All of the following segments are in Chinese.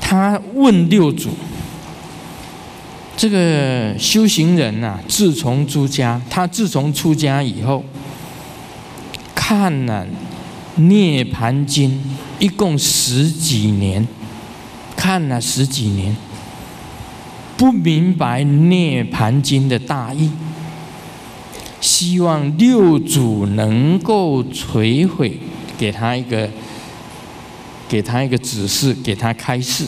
他问六祖：这个修行人啊，自从出家以后，看了《涅盘经》一共10几年，看了10几年，不明白《涅盘经》的大意，希望六祖能够垂诲，给他一个指示，给他开示。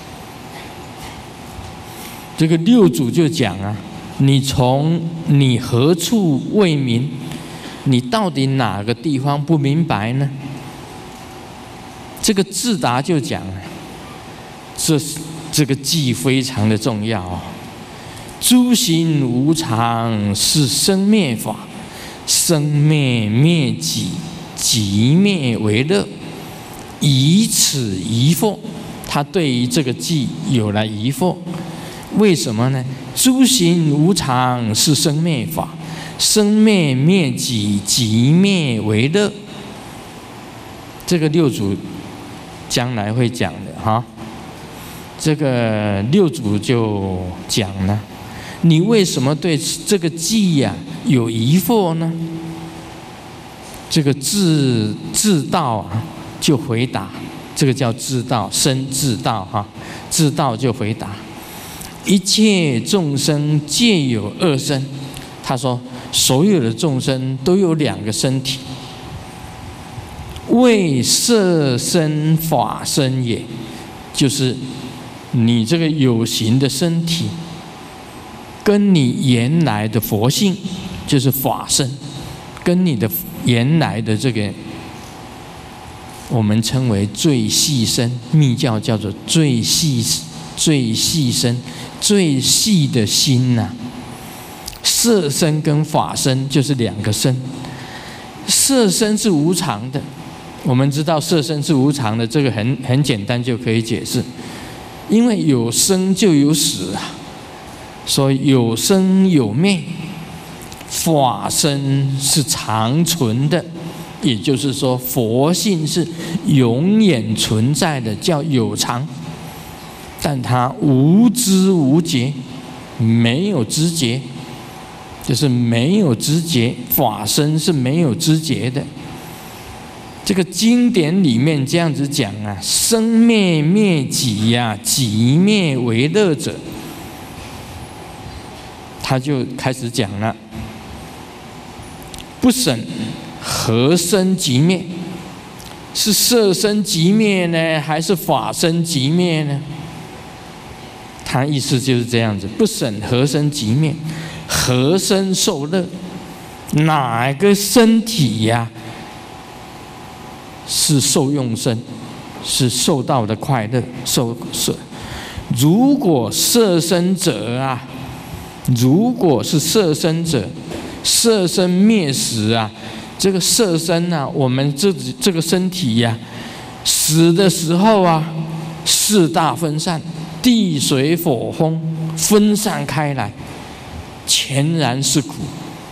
这个六祖就讲啊，你何处未明？你到底哪个地方不明白呢？这个智达就讲啊，这个记非常的重要哦。诸行无常是生灭法，生灭灭己，即灭为乐。以此疑惑，他对于这个记有了疑惑。为什么呢？诸行无常是生灭法，生灭灭己，即灭为乐。这个六祖将来会讲的哈。这个六祖就讲了，你为什么对这个记呀有疑惑呢？这个智道啊就回答，这个叫智道，生智道哈。智道就回答：一切众生皆有2身。他说，所有的众生都有2个身体，为色身法身也，就是你这个有形的身体，跟你原来的佛性，就是法身，跟你的原来的这个，我们称为最细身，密教叫做最细身，最细的心呐。色身跟法身就是2个身。色身是无常的，我们知道色身是无常的，这个很简单就可以解释。因为有生就有死啊，所以有生有灭。法身是常存的，也就是说佛性是永远存在的，叫有常。但它无知无觉，没有知觉，就是没有知觉。法身是没有知觉的。这个经典里面这样子讲啊，生灭灭己呀，己灭为乐者。他就开始讲了，不审何生即灭？是色身即灭呢，还是法身即灭呢？他意思就是这样子，不审何生即灭，何生受乐？哪个身体呀是受用身，是受到的快乐？如果色身者啊，如果是色身者，色身灭时啊，这个色身啊，我们这个身体呀，死的时候啊，4大分散，地水火风分散开来，全然是苦，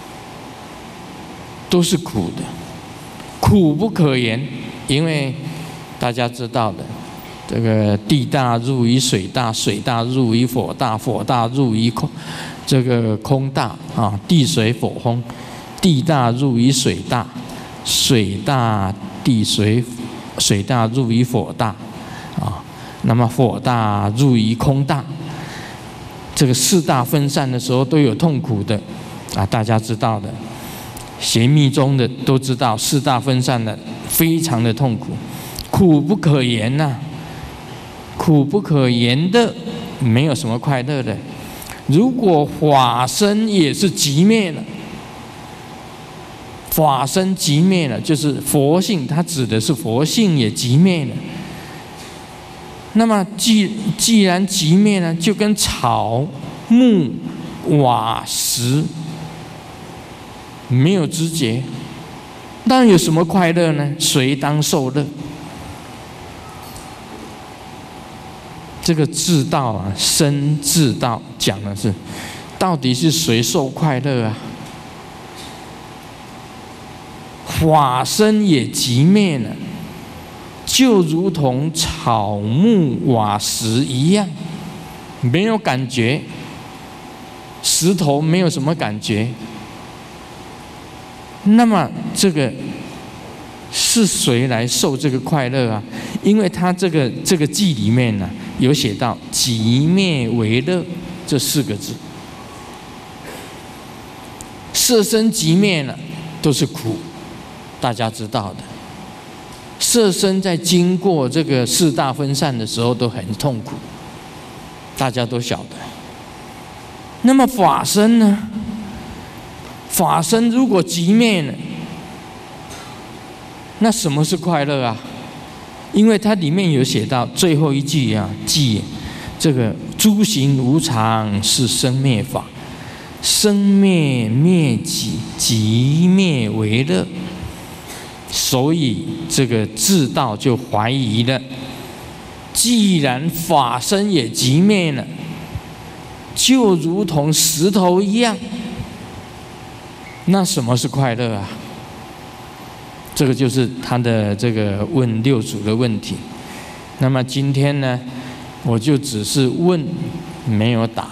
都是苦的，苦不可言。因为大家知道的，这个地大入于水大，水大入于火大，火大入于空大啊，地水火风，地大入于水大，水大入于火大啊，那么火大入于空大。这个4大分散的时候都有痛苦的啊，大家知道的，学密宗的都知道，4大分散的非常的痛苦，苦不可言呐，苦不可言的，没有什么快乐的。如果法身也是寂灭了，法身寂灭了，就是佛性，它指的是佛性也寂灭了。那么既然寂灭了，就跟草木瓦石没有知觉，那有什么快乐呢？谁当受乐？这个智道啊，生智道讲的是，到底是谁受快乐啊？法身也寂灭了， 就如同草木瓦石一样，没有感觉。石头没有什么感觉，那么这个是谁来受这个快乐啊？因为他这个记里面呢、有写到“寂灭为乐”这4个字。色身寂灭了，都是苦，大家知道的。色身在经过这个4大分散的时候都很痛苦，大家都晓得。那么法身呢？法身如果寂灭了，那什么是快乐啊？因为它里面有写到最后一句啊，即这个诸行无常是生灭法，生灭灭己，寂灭为乐。所以这个智道就怀疑了，既然法身也寂灭了，就如同石头一样，那什么是快乐啊？这个就是他的这个问六祖的问题。那么今天呢，我就只是问，没有答。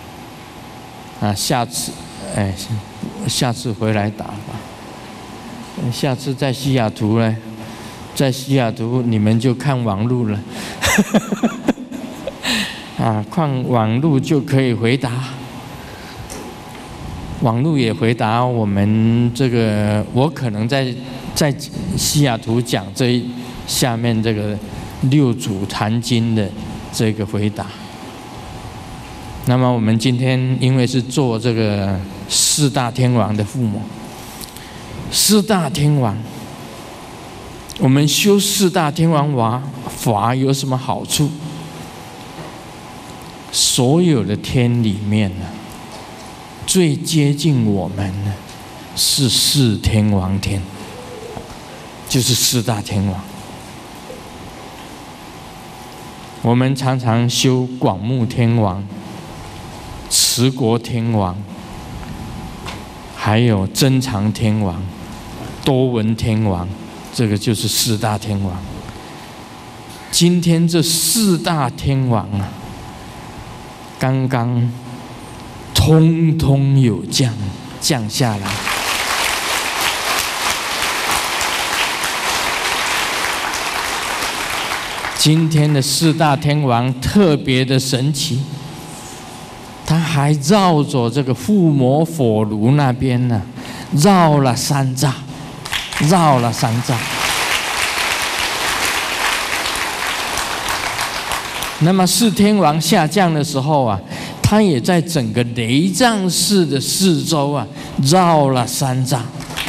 下次回来答吧。下次在西雅图呢，在西雅图你们就看网路了。看网路就可以回答，网路也回答我们这个，我可能在西雅图讲下面这个六祖坛经的这个回答。那么我们今天因为是做这个4大天王的父母，4大天王，我们修4大天王法有什么好处？所有的天里面呢，最接近我们的是4天王天，就是4大天王。我们常常修广目天王、持国天王，还有增长天王、多闻天王，这个就是4大天王。今天这4大天王啊，刚刚通通有降下来。今天的4大天王特别的神奇，他还绕着这个护摩火炉那边呢，绕了3匝。那么4天王下降的时候啊，他也在整个雷藏寺的四周啊绕了3匝。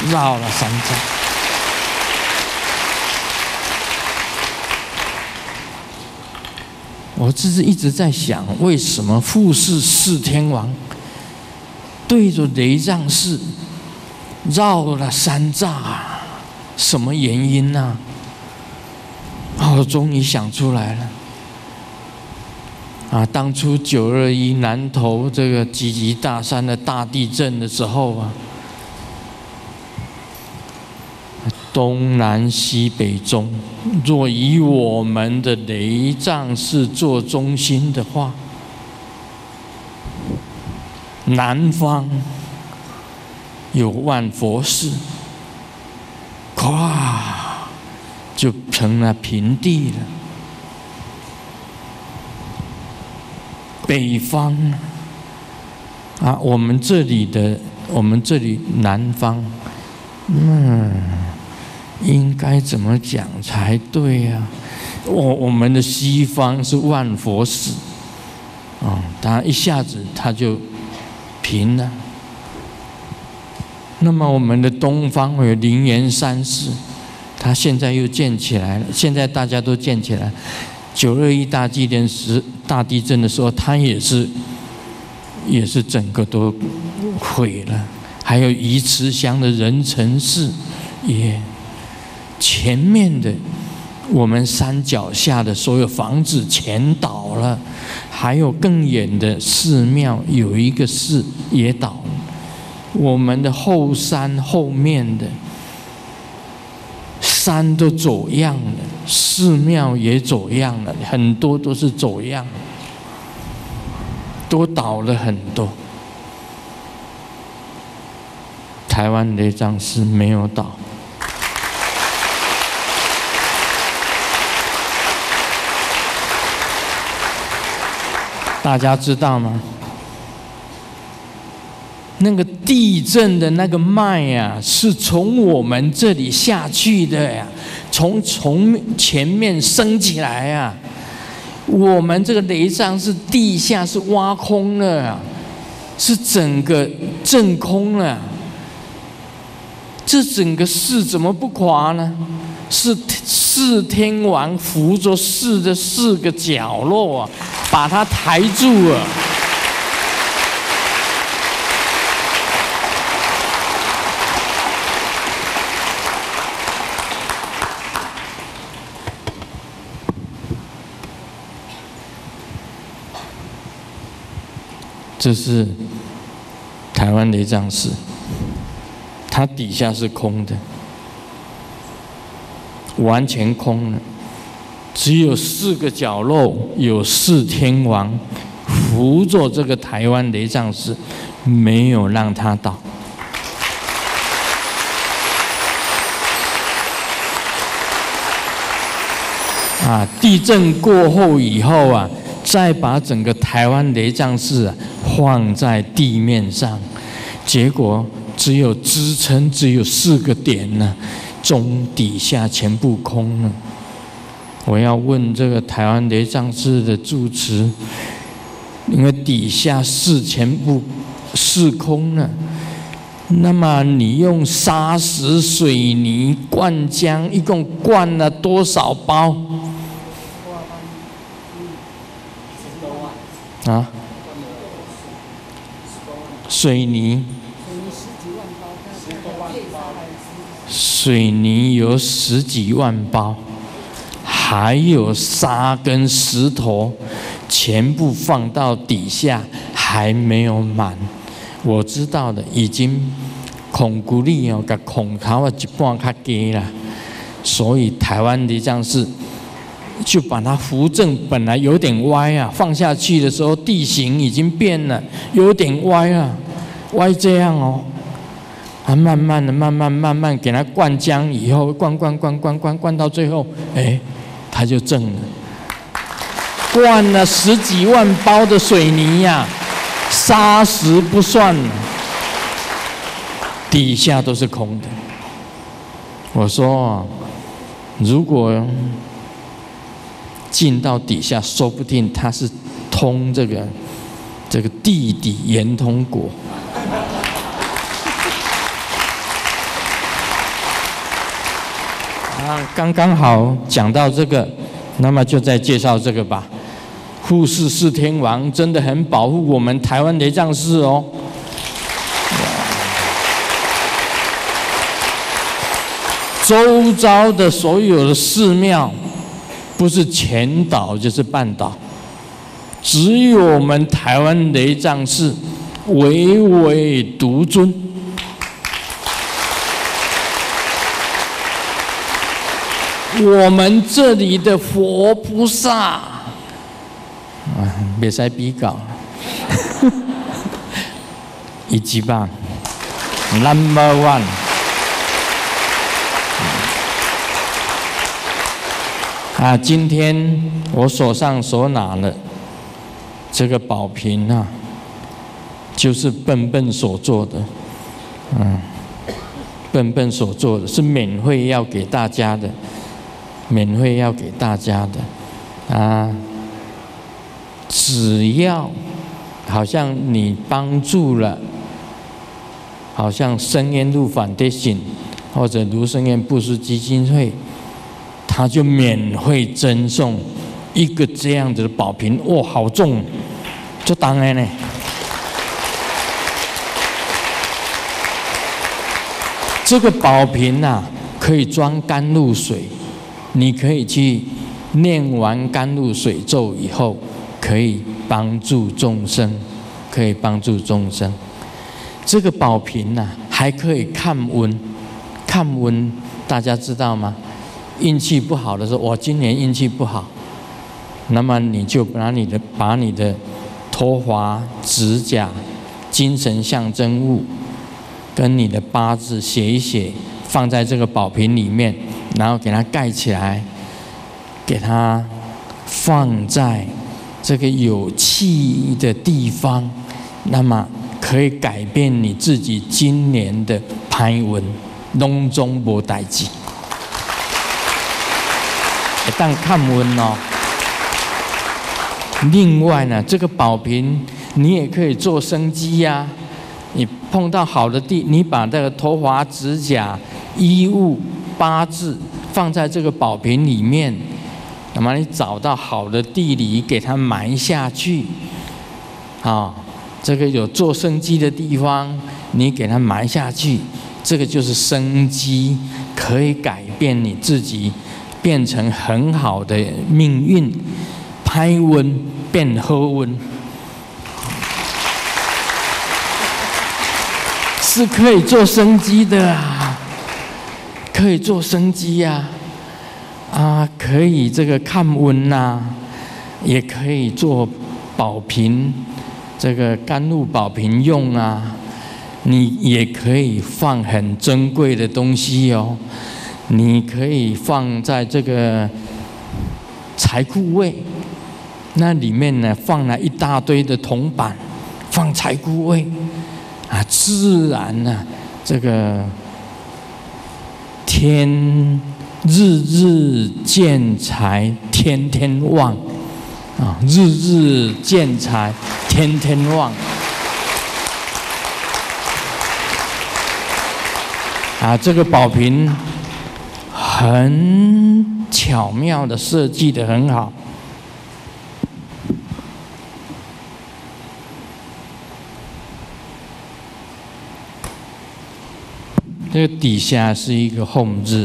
我这是一直在想，为什么富士4天王对着雷藏寺绕了3匝啊？什么原因呢？我终于想出来了。当初921南投这个集集大山的大地震的时候啊，东南西北中，若以我们的雷藏寺做中心的话，南方有万佛寺，咵就成了平地了。北方我们这里南方，应该怎么讲才对啊？我们的西方是万佛寺，它一下子它就平了。那么我们的东方有灵岩山寺，它现在又建起来了，现在大家都建起来。921大纪念时大地震的时候，它也是整个都毁了。还有鱼池乡的仁成寺也。前面的我们山脚下的所有房子全倒了，还有更远的寺庙有一个寺也倒了。我们的后山后面的山都走样了。 寺庙也走样了，很多都是走样，都倒了很多。台湾雷藏寺没有倒。大家知道吗？那个地震的那个脉呀，是从我们这里下去的呀，从前面升起来呀。我们这个雷藏是地下是挖空了啊，是整个震空了。这整个寺怎么不垮呢？是四天王扶着寺的4个角落啊，把它抬住了。这是台湾雷藏寺，它底下是空的。完全空了，只有4个角落有4天王扶着这个台湾雷藏寺，没有让它倒。地震过后以后啊，再把整个台湾雷藏寺放在地面上，结果只有支撑，只有4个点呢。中底下全部空了。我要问这个台湾雷藏寺的住持，因为底下全部是空了，那么你用砂石、水泥、灌浆，一共灌了多少包？啊？水泥。水泥有10几万包，还有沙跟石头，全部放到底下，还没有满。我知道的，已经孔骨力哦，甲孔头一半较低啦，所以台湾雷藏寺就把它扶正，本来有点歪啊，放下去的时候地形已经变了，有点歪啊，歪这样哦。慢慢给它灌浆，以后灌到最后，它就正了。灌了10几万包的水泥呀，砂石不算，底下都是空的。我说，如果进到底下，说不定它是通这个地底圆通国。刚刚好讲到这个，那么就再介绍这个吧。护世4天王真的很保护我们台湾雷藏寺哦。周遭的所有的寺庙，不是全倒就是半倒，只有我们台湾雷藏寺唯唯独尊。我们这里的佛菩萨，别使比较，一级棒 ，Number One。今天我手上所拿的这个宝瓶啊，就是笨笨所做的，笨笨所做的是免费要给大家的。免费要给大家的，只要好像你帮助了，好像深渊路Foundation或者卢胜彦布施基金会，他就免费赠送一个这样子的宝瓶，哇，好重，就当然呢。这个宝瓶啊，可以装甘露水。你可以去念完甘露水咒以后，可以帮助众生，可以帮助众生。这个宝瓶啊，还可以看温，看温大家知道吗？ 运气不好的时候，我今年运气不好，那么你就把你的头发、指甲、精神象征物跟你的八字写一写，放在这个宝瓶里面，然后给它盖起来，给它放在这个有气的地方，那么可以改变你自己今年的歹运，拢总无代志。会当看运哦。另外呢，这个宝瓶你也可以做生机呀。你碰到好的地，你把这个头发、指甲、衣物、八字放在这个宝瓶里面，那么你找到好的地理，给它埋下去，这个有做生机的地方，你给它埋下去，这个就是生机，可以改变你自己，变成很好的命运，歹运变好运。是可以做生机的啊，可以做生机呀，可以这个看温呐，也可以做宝瓶，这个甘露宝瓶用啊。你也可以放很珍贵的东西哦，你可以放在这个财库位，那里面呢放了一大堆的铜板，放财库位。自然呢，这个日日见财，天天旺日日见财，天天旺这个宝瓶很巧妙的设计得很好。这个底下是一个吽字，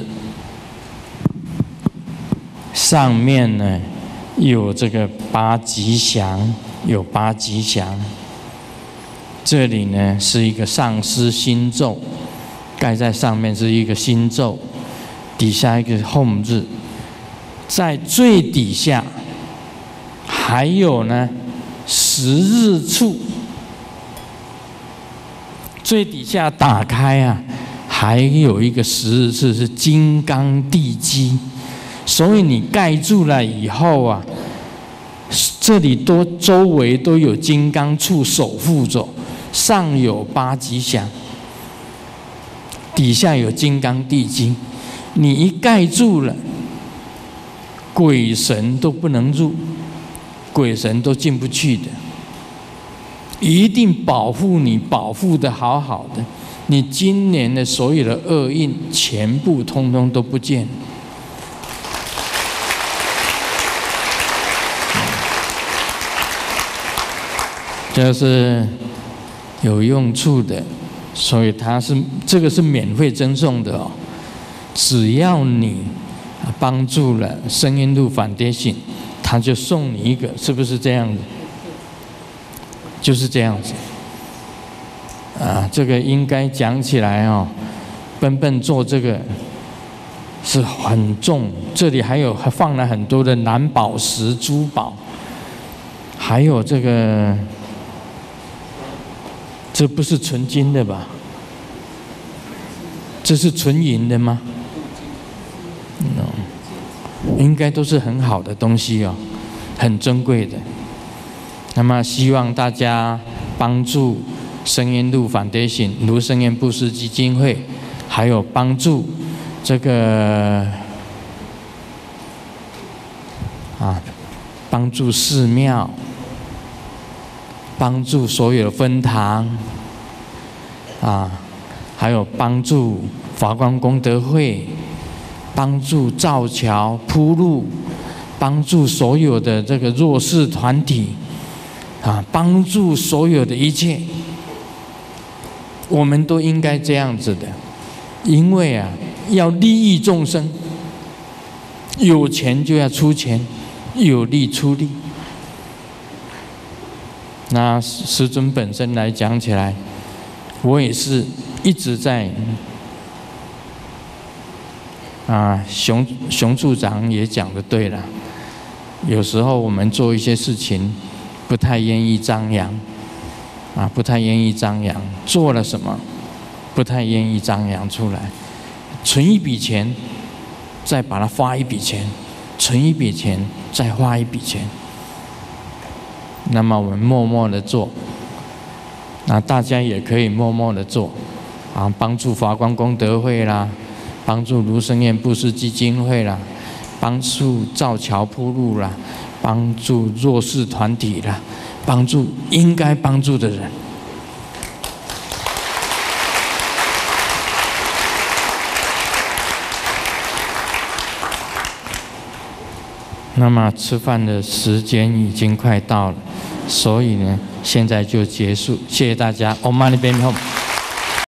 上面呢有这个八吉祥，有八吉祥。这里呢是一个上师心咒，盖在上面是一个心咒，底下一个吽字，在最底下还有呢十日处，最底下打开还有一个十日处是金刚地基，所以你盖住了以后这里周围都有金刚杵守护着，上有八吉祥，底下有金刚地基，你一盖住了，鬼神都不能入，鬼神都进不去的，一定保护你，保护得好好的。你今年的所有的厄运全部通通都不见，这是有用处的，所以这个是免费赠送的哦。只要你帮助了声音路Foundation，他就送你一个，是不是这样子？就是这样子。这个应该讲起来笨做这个是很重，这里还放了很多的蓝宝石珠宝，还有这个，这不是纯金的吧？这是纯银的吗？应该都是很好的东西哦，很珍贵的。那么希望大家帮助声音路Foundation卢声彦布施基金会，还有帮助这个帮助寺庙，帮助所有的分堂还有帮助华光功德会，帮助造桥铺路，帮助所有的这个弱势团体帮助所有的一切。我们都应该这样子的，因为要利益众生，有钱就要出钱，有力出力。那师尊本身来讲起来，我也是一直在熊处长也讲得对了，有时候我们做一些事情不太愿意张扬，不太愿意张扬，做了什么不太愿意张扬出来，存一笔钱，再把它花一笔钱，存一笔钱，再花一笔钱。那么我们默默的做，那大家也可以默默的做，帮助华光功德会啦，帮助卢生燕布施基金会啦，帮助造桥铺路啦，帮助弱势团体啦，帮助应该帮助的人。那么吃饭的时间已经快到了，所以呢，现在就结束，谢谢大家。Om Mani Padme Hum。